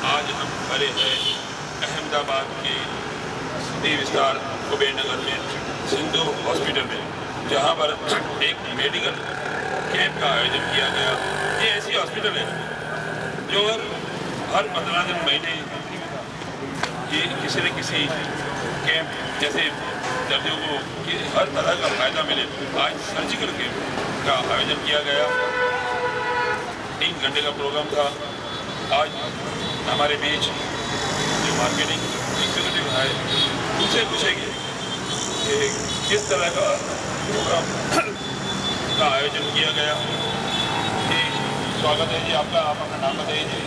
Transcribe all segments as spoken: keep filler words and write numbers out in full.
आज हम खड़े हैं अहमदाबाद के सिटी विस्तार कुबेरनगर में सिंधु हॉस्पिटल में, जहां पर एक मेडिकल कैंप का आयोजन किया गया। ये ऐसी हॉस्पिटल है जो हर पंद्रह दिन महीने ये किसी न किसी कैंप जैसे दर्दियों को कि हर तरह का फ़ायदा मिले। आज सर्जिकल कैंप का आयोजन किया गया। तीन घंटे का प्रोग्राम था। आज हमारे बीच जो मार्केटिंग एग्जीक्यूटिव है उनसे पूछेंगे कि किस तरह का प्रोग्राम का आयोजन किया गया। जी स्वागत है जी आपका। आप अपना नाम बताइए जी।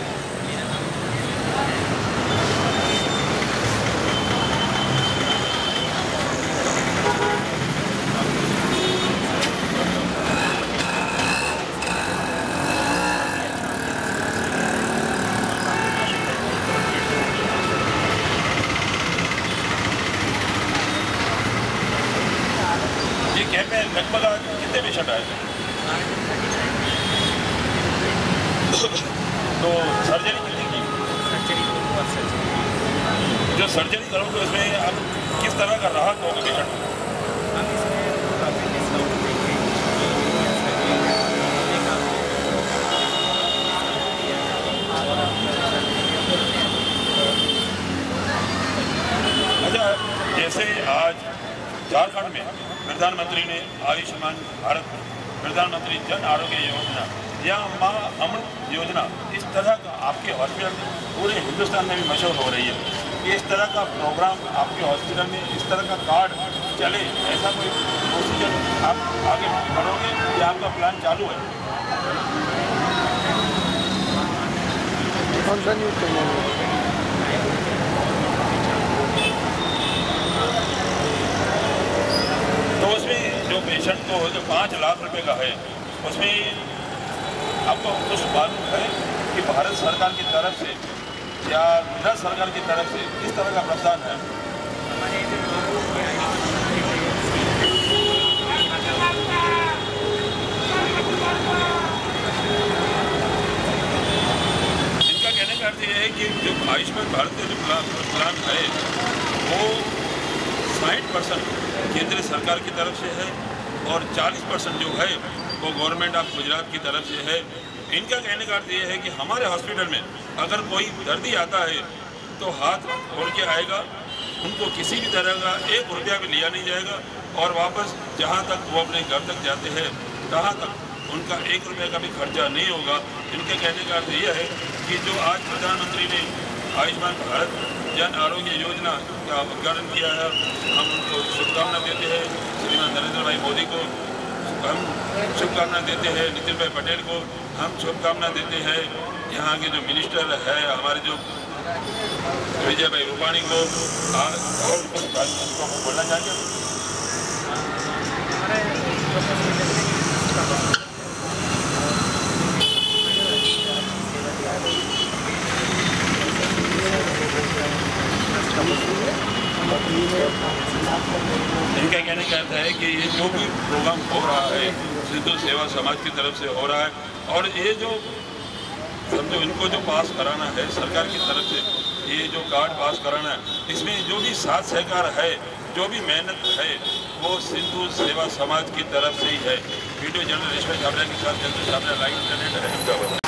कैंप में लगभग कितने पेशेंट आए थे? तो सर्जरी कितनी की? सर्जरी सर्जरी जो सर्जरी करो तो इसमें अब किस तरह का राहत होगा पेशेंट? हम इसमें काफ़ी डिस्काउंट देंगे। अच्छा, जैसे आज झारखंड में प्रधानमंत्री ने आयुष्मान भारत, प्रधानमंत्री जन आरोग्य योजना या माँ अमृत योजना, इस तरह का आपके हॉस्पिटल पूरे हिंदुस्तान में भी मशहूर हो रही है कि इस तरह का प्रोग्राम आपके हॉस्पिटल में, इस तरह का कार्ड चले, ऐसा कोई प्रोसीजर आप आगे बढ़ोगे या आपका प्लान चालू है? तो उसमें जो पेशेंट को जो पाँच लाख रुपए का है, उसमें आपको कुछ मालूम है कि भारत सरकार की तरफ से या गुजरात सरकार की तरफ से किस तरह का प्रावधान है? इनका कहने का अर्थ ये है कि जो आयुष्मान भारत का जो प्लान प्लान है वो साठ परसेंट केंद्र सरकार की तरफ से है और चालीस परसेंट जो है वो गवर्नमेंट ऑफ गुजरात की तरफ से है। इनका कहने का अर्थ ये है कि हमारे हॉस्पिटल में अगर कोई दर्दी आता है तो हाथ जोड़ के आएगा, उनको किसी भी तरह का एक रुपया भी लिया नहीं जाएगा और वापस जहाँ तक वो अपने घर तक जाते हैं तहाँ तक उनका एक रुपये का भी खर्चा नहीं होगा। इनके कहने का अर्थ ये है कि जो आज प्रधानमंत्री ने आयुष्मान भारत जन आरोग्य योजना का उद्घाटन किया है, हम उनको शुभकामना देते हैं। श्रीमान नरेंद्र भाई मोदी को हम शुभकामना देते हैं, नितिन भाई पटेल को हम शुभकामना देते हैं, यहाँ के जो मिनिस्टर है हमारे जो विजय भाई रूपाणी को और बोलना चाहेंगे। इनका कहने का अर्थ है कि ये जो भी प्रोग्राम हो रहा है सिंधु सेवा समाज की तरफ से हो रहा है और ये जो समझो इनको जो पास कराना है सरकार की तरफ से, ये जो कार्ड पास कराना है, इसमें जो भी साथ सहकार है, जो भी मेहनत है वो सिंधु सेवा समाज की तरफ से ही है। वीडियो जर्नलिस्ट छात्रा के साथ जर्नलिस्ट छात्रा लाइव इंटरनेट है।